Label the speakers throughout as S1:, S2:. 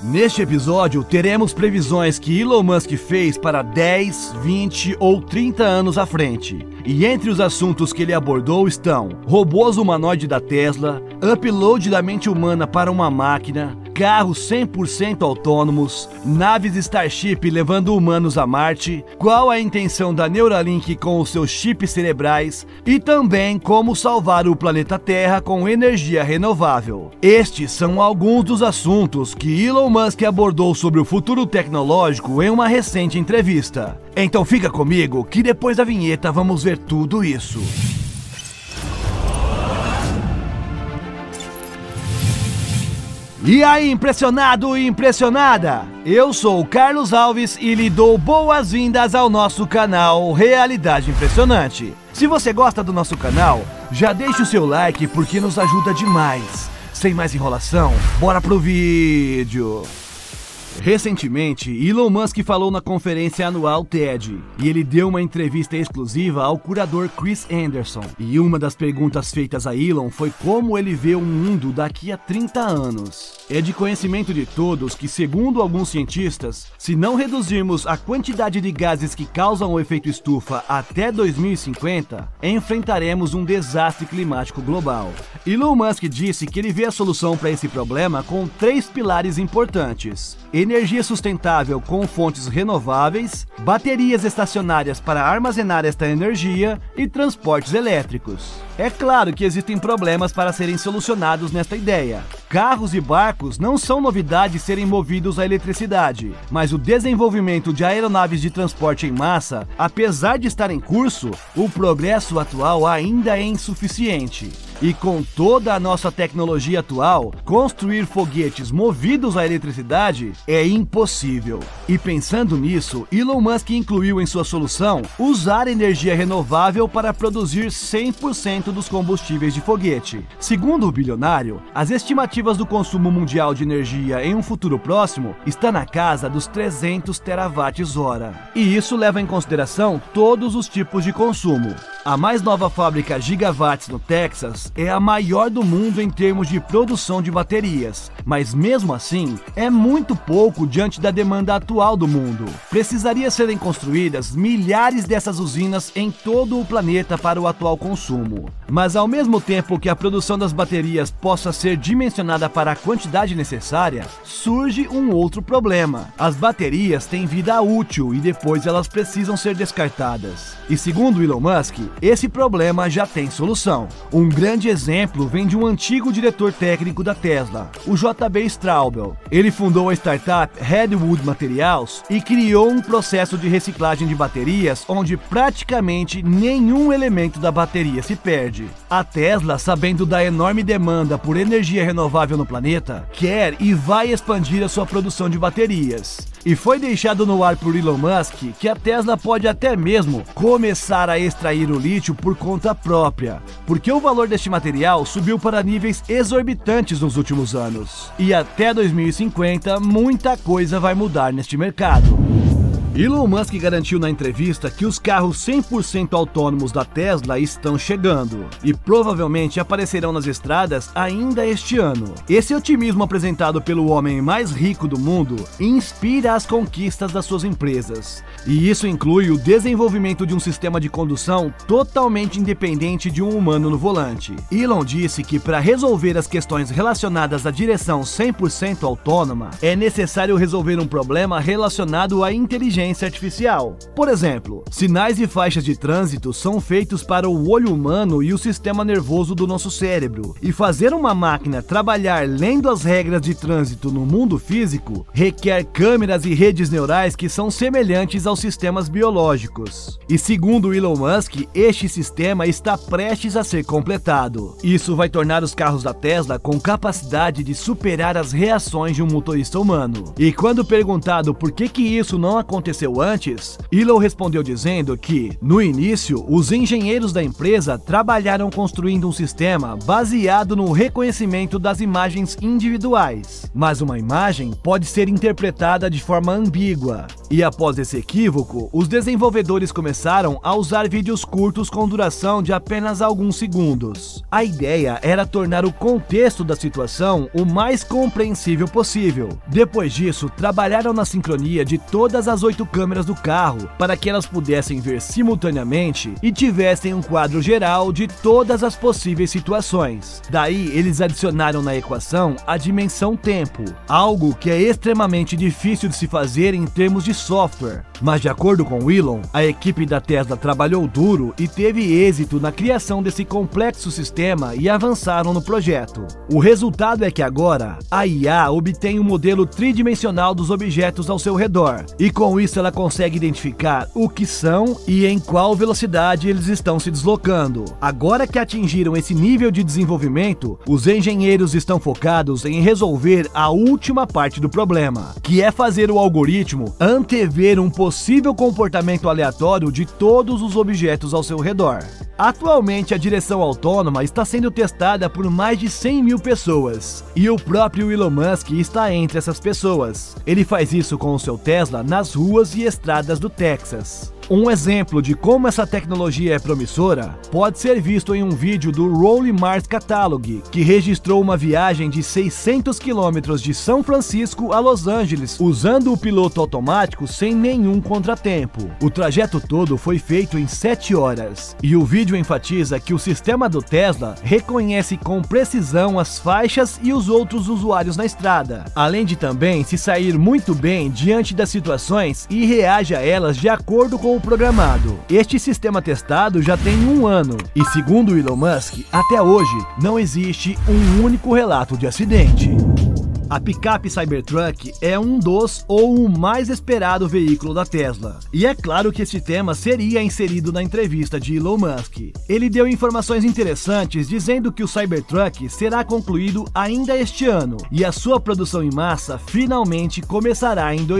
S1: Neste episódio, teremos previsões que Elon Musk fez para 10, 20 ou 30 anos à frente. E entre os assuntos que ele abordou estão robôs humanoide da Tesla, upload da mente humana para uma máquina, carros 100% autônomos, naves Starship levando humanos a Marte, qual a intenção da Neuralink com os seus chips cerebrais e também como salvar o planeta Terra com energia renovável. Estes são alguns dos assuntos que Elon Musk abordou sobre o futuro tecnológico em uma recente entrevista. Então fica comigo que depois da vinheta vamos ver tudo isso. E aí, impressionado e impressionada? Eu sou o Carlos Alves e lhe dou boas-vindas ao nosso canal Realidade Impressionante. Se você gosta do nosso canal, já deixe o seu like porque nos ajuda demais. Sem mais enrolação, bora pro vídeo! Recentemente, Elon Musk falou na conferência anual TED e ele deu uma entrevista exclusiva ao curador Chris Anderson. E uma das perguntas feitas a Elon foi como ele vê o mundo daqui a 30 anos. É de conhecimento de todos que, segundo alguns cientistas, se não reduzirmos a quantidade de gases que causam o efeito estufa até 2050, enfrentaremos um desastre climático global. Elon Musk disse que ele vê a solução para esse problema com 3 pilares importantes: energia sustentável com fontes renováveis, baterias estacionárias para armazenar esta energia e transportes elétricos. É claro que existem problemas para serem solucionados nesta ideia. Carros e barcos não são novidade serem movidos a eletricidade, mas o desenvolvimento de aeronaves de transporte em massa, apesar de estar em curso, o progresso atual ainda é insuficiente. E com toda a nossa tecnologia atual, construir foguetes movidos à eletricidade é impossível. E pensando nisso, Elon Musk incluiu em sua solução usar energia renovável para produzir 100% dos combustíveis de foguete. Segundo o bilionário, as estimativas do consumo mundial de energia em um futuro próximo está na casa dos 300 terawatts-hora. E isso leva em consideração todos os tipos de consumo. A mais nova fábrica Gigawatts no Texas é a maior do mundo em termos de produção de baterias, mas mesmo assim é muito pouco diante da demanda atual do mundo. Precisaria serem construídas milhares dessas usinas em todo o planeta para o atual consumo. Mas ao mesmo tempo que a produção das baterias possa ser dimensionada para a quantidade necessária, surge um outro problema. As baterias têm vida útil e depois elas precisam ser descartadas. E segundo Elon Musk, esse problema já tem solução. Um grande exemplo vem de um antigo diretor técnico da Tesla, o J.B. Straubel. Ele fundou a startup Redwood Materials e criou um processo de reciclagem de baterias onde praticamente nenhum elemento da bateria se perde. A Tesla, sabendo da enorme demanda por energia renovável no planeta, quer e vai expandir a sua produção de baterias. E foi deixado no ar por Elon Musk que a Tesla pode até mesmo começar a extrair o lítio por conta própria, porque o valor deste material subiu para níveis exorbitantes nos últimos anos. E até 2050, muita coisa vai mudar neste mercado. Elon Musk garantiu na entrevista que os carros 100% autônomos da Tesla estão chegando e provavelmente aparecerão nas estradas ainda este ano. Esse otimismo apresentado pelo homem mais rico do mundo inspira as conquistas das suas empresas. E isso inclui o desenvolvimento de um sistema de condução totalmente independente de um humano no volante. Elon disse que para resolver as questões relacionadas à direção 100% autônoma, é necessário resolver um problema relacionado à inteligência artificial. Por exemplo, sinais e faixas de trânsito são feitos para o olho humano e o sistema nervoso do nosso cérebro, e fazer uma máquina trabalhar lendo as regras de trânsito no mundo físico requer câmeras e redes neurais que são semelhantes aos sistemas biológicos. E segundo Elon Musk, este sistema está prestes a ser completado. Isso vai tornar os carros da Tesla com capacidade de superar as reações de um motorista humano. E quando perguntado por que isso não aconteceu antes, Elon respondeu dizendo que, no início, os engenheiros da empresa trabalharam construindo um sistema baseado no reconhecimento das imagens individuais. Mas uma imagem pode ser interpretada de forma ambígua. E após esse equívoco, os desenvolvedores começaram a usar vídeos curtos com duração de apenas alguns segundos. A ideia era tornar o contexto da situação o mais compreensível possível. Depois disso, trabalharam na sincronia de todas as 8 câmeras do carro para que elas pudessem ver simultaneamente e tivessem um quadro geral de todas as possíveis situações. Daí, eles adicionaram na equação a dimensão tempo, algo que é extremamente difícil de se fazer em termos de software. Mas de acordo com Elon, a equipe da Tesla trabalhou duro e teve êxito na criação desse complexo sistema e avançaram no projeto. O resultado é que agora, a IA obtém um modelo tridimensional dos objetos ao seu redor, e com isso ela consegue identificar o que são e em qual velocidade eles estão se deslocando. Agora que atingiram esse nível de desenvolvimento, os engenheiros estão focados em resolver a última parte do problema, que é fazer o algoritmo antever um possível comportamento aleatório de todos os objetos ao seu redor. Atualmente, a direção autônoma está sendo testada por mais de 100 mil pessoas, e o próprio Elon Musk está entre essas pessoas. Ele faz isso com o seu Tesla nas ruas e estradas do Texas. Um exemplo de como essa tecnologia é promissora pode ser visto em um vídeo do Rolling Mars Catalog, que registrou uma viagem de 600 km de São Francisco a Los Angeles, usando o piloto automático sem nenhum contratempo. O trajeto todo foi feito em 7 horas, e o vídeo enfatiza que o sistema do Tesla reconhece com precisão as faixas e os outros usuários na estrada, além de também se sair muito bem diante das situações e reage a elas de acordo com o programado. Este sistema testado já tem 1 ano e, segundo Elon Musk, até hoje não existe um único relato de acidente. A picape Cybertruck é um dos ou o mais esperado veículo da Tesla. E é claro que esse tema seria inserido na entrevista de Elon Musk. Ele deu informações interessantes dizendo que o Cybertruck será concluído ainda este ano e a sua produção em massa finalmente começará em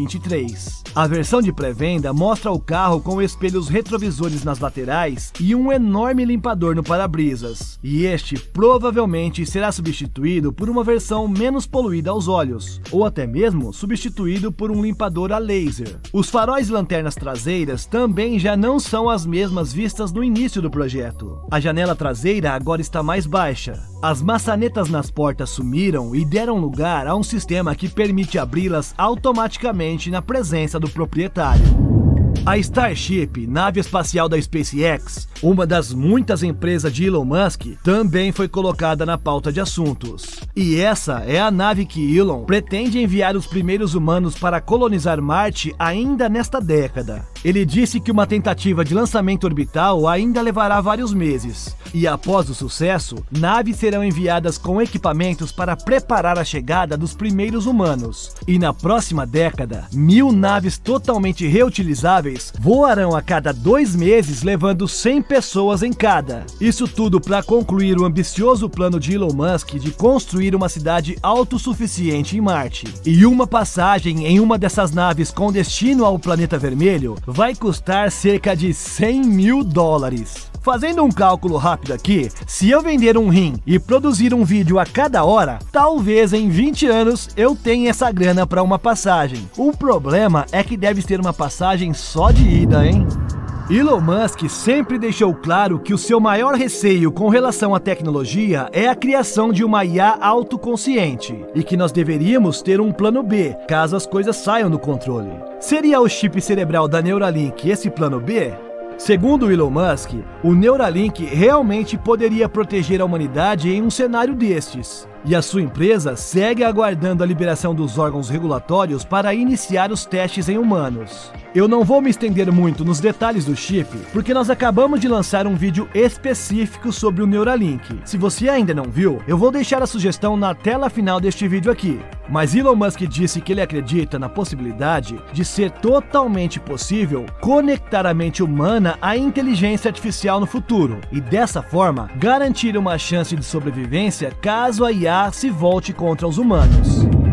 S1: 2023. A versão de pré-venda mostra o carro com espelhos retrovisores nas laterais e um enorme limpador no para-brisas. E este provavelmente será substituído por uma versão menos poluída aos olhos, ou até mesmo substituído por um limpador a laser. Os faróis e lanternas traseiras também já não são as mesmas vistas no início do projeto. A janela traseira agora está mais baixa. As maçanetas nas portas sumiram e deram lugar a um sistema que permite abri-las automaticamente na presença do proprietário. A Starship, nave espacial da SpaceX, uma das muitas empresas de Elon Musk, também foi colocada na pauta de assuntos. E essa é a nave que Elon pretende enviar os primeiros humanos para colonizar Marte ainda nesta década. Ele disse que uma tentativa de lançamento orbital ainda levará vários meses. E após o sucesso, naves serão enviadas com equipamentos para preparar a chegada dos primeiros humanos. E na próxima década, 1000 naves totalmente reutilizáveis voarão a cada 2 meses, levando 100 pessoas em cada. Isso tudo para concluir o ambicioso plano de Elon Musk de construir uma cidade autossuficiente em Marte. E uma passagem em uma dessas naves com destino ao planeta vermelho vai custar cerca de 100 mil dólares. Fazendo um cálculo rápido aqui, se eu vender um rim e produzir um vídeo a cada hora, talvez em 20 anos eu tenha essa grana para uma passagem. O problema é que deve ser uma passagem só de ida, hein? Elon Musk sempre deixou claro que o seu maior receio com relação à tecnologia é a criação de uma IA autoconsciente e que nós deveríamos ter um plano B, caso as coisas saiam do controle. Seria o chip cerebral da Neuralink esse plano B? Segundo Elon Musk, o Neuralink realmente poderia proteger a humanidade em um cenário destes. E a sua empresa segue aguardando a liberação dos órgãos regulatórios para iniciar os testes em humanos. Eu não vou me estender muito nos detalhes do chip, porque nós acabamos de lançar um vídeo específico sobre o Neuralink. Se você ainda não viu, eu vou deixar a sugestão na tela final deste vídeo aqui. Mas Elon Musk disse que ele acredita na possibilidade de ser totalmente possível conectar a mente humana à inteligência artificial no futuro, e dessa forma garantir uma chance de sobrevivência caso a IA se volte contra os humanos.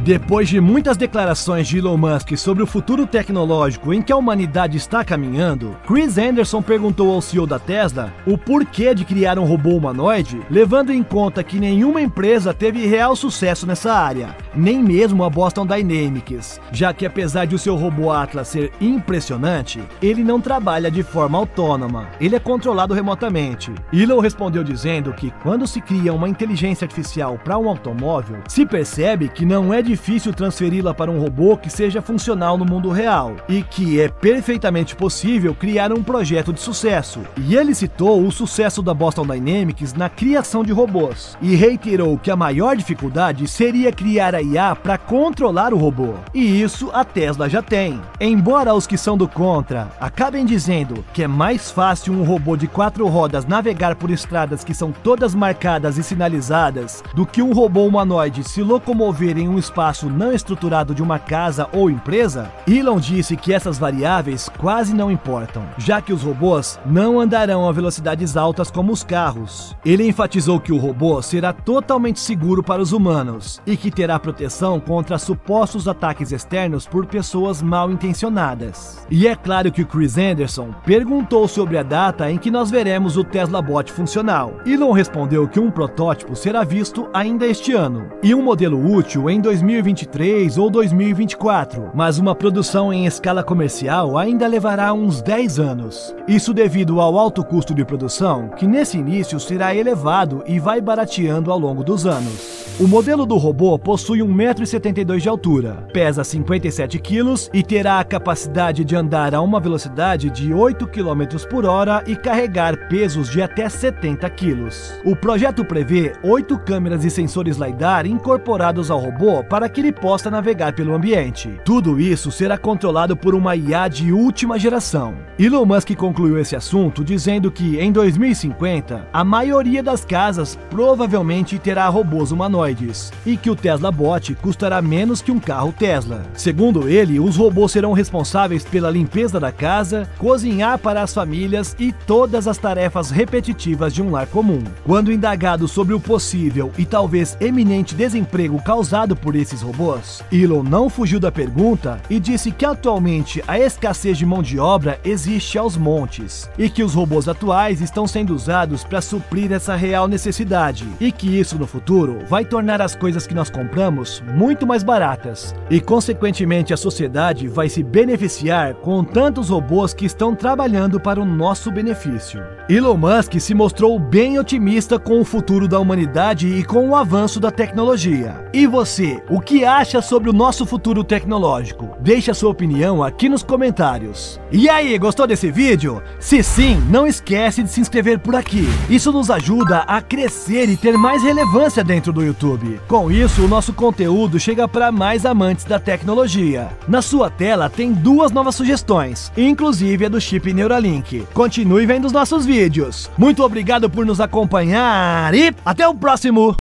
S1: Depois de muitas declarações de Elon Musk sobre o futuro tecnológico em que a humanidade está caminhando, Chris Anderson perguntou ao CEO da Tesla o porquê de criar um robô humanoide, levando em conta que nenhuma empresa teve real sucesso nessa área, nem mesmo a Boston Dynamics, já que apesar de o seu robô Atlas ser impressionante, ele não trabalha de forma autônoma, ele é controlado remotamente. Elon respondeu dizendo que quando se cria uma inteligência artificial para um automóvel, se percebe que não é difícil transferi-la para um robô que seja funcional no mundo real, e que é perfeitamente possível criar um projeto de sucesso. E ele citou o sucesso da Boston Dynamics na criação de robôs, e reiterou que a maior dificuldade seria criar a IA para controlar o robô, e isso a Tesla já tem. Embora os que são do contra acabem dizendo que é mais fácil um robô de 4 rodas navegar por estradas que são todas marcadas e sinalizadas do que um robô humanoide se locomover em um espaço não estruturado de uma casa ou empresa, Elon disse que essas variáveis quase não importam, já que os robôs não andarão a velocidades altas como os carros. Ele enfatizou que o robô será totalmente seguro para os humanos e que terá proteção contra supostos ataques externos por pessoas mal intencionadas. E é claro que o Chris Anderson perguntou sobre a data em que nós veremos o Tesla Bot funcional. Elon respondeu que um protótipo será visto ainda este ano, e um modelo útil em 2023 ou 2024, mas uma produção em escala comercial ainda levará uns 10 anos. Isso devido ao alto custo de produção, que nesse início será elevado e vai barateando ao longo dos anos. O modelo do robô possui 1,72 m de altura, pesa 57 kg e terá a capacidade de andar a uma velocidade de 8 km por hora e carregar pesos de até 70 kg. O projeto prevê 8 câmeras e sensores LiDAR incorporados ao robô para que ele possa navegar pelo ambiente. Tudo isso será controlado por uma IA de última geração. Elon Musk concluiu esse assunto dizendo que em 2050 a maioria das casas provavelmente terá robôs humanoides e que o Tesla Bot custará menos que um carro Tesla. Segundo ele, os robôs serão responsáveis pela limpeza da casa, cozinhar para as famílias e todas as tarefas repetitivas de um lar comum. Quando indagado sobre o possível e talvez eminente desemprego causado por esses robôs, Elon não fugiu da pergunta e disse que atualmente a escassez de mão de obra existe aos montes e que os robôs atuais estão sendo usados para suprir essa real necessidade e que isso no futuro vai tornar as coisas que nós compramos muito mais baratas e consequentemente a sociedade vai se beneficiar com tantos robôs que estão trabalhando para o nosso benefício. Elon Musk se mostrou bem otimista com o futuro da humanidade e com o avanço da tecnologia. E você, o que acha sobre o nosso futuro tecnológico? Deixe a sua opinião aqui nos comentários. E aí, gostou desse vídeo? Se sim, não esquece de se inscrever por aqui. Isso nos ajuda a crescer e ter mais relevância dentro do YouTube. Com isso, o nosso conteúdo chega para mais amantes da tecnologia. Na sua tela tem 2 novas sugestões, inclusive a do chip Neuralink. Continue vendo os nossos vídeos. Muito obrigado por nos acompanhar e até o próximo!